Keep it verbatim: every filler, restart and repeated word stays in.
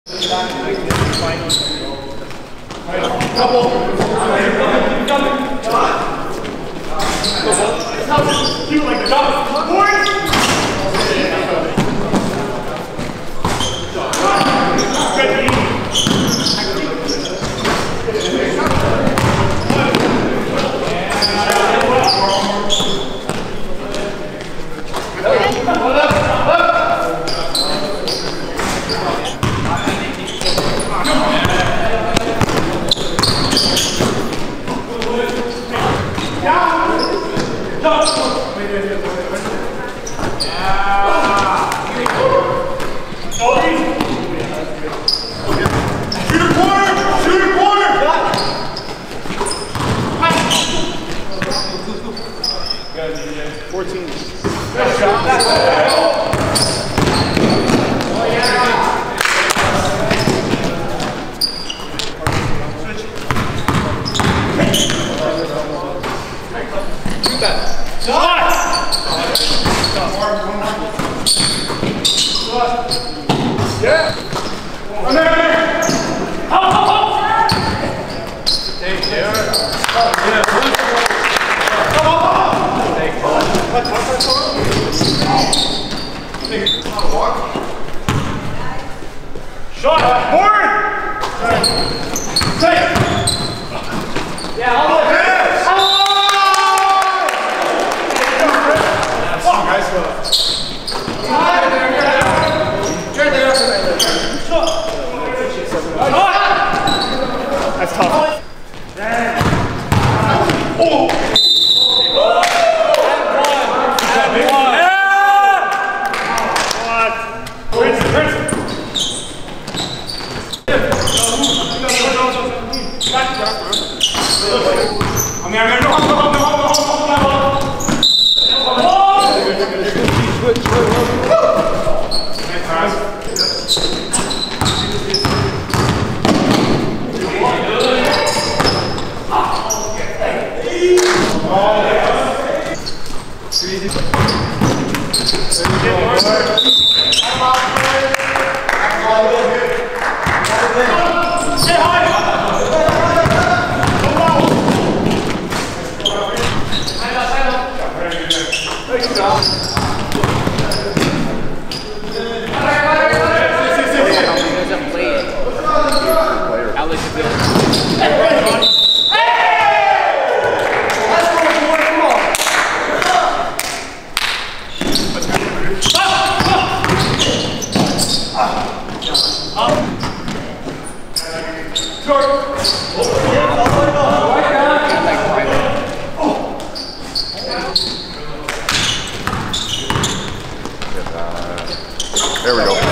fourteen. Good job. Oh, yeah. Shoot that. Shot! Yeah. Come here. Up, up, up. Take care. Yeah. Come on. Take shot! Forward! Take! Yeah, all the way! Yes! Nice one. That's tough. Oh! There we go.